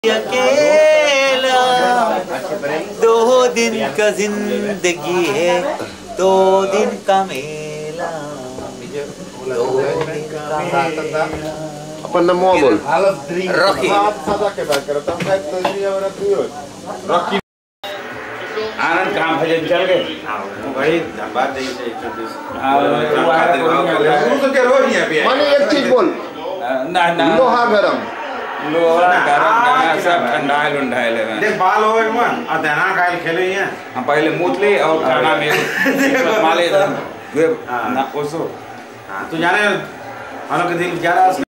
अकेला 2 दिन का जिंदगी है, 2 दिन का मेला, 2 दिन का मेला. अपन ना बोल रॉकी आनंद कहाँ भजन चल गए भाई धनबाद माने एक चीज बोल ना लोहा गरम सब ठंडाइल उंडाइल है देख बाल हो एक मन और देना कायल खेले हैं हम पहले मूतले और खाना में माले वे ना ओसो तू जाने हम लोग के दिल 11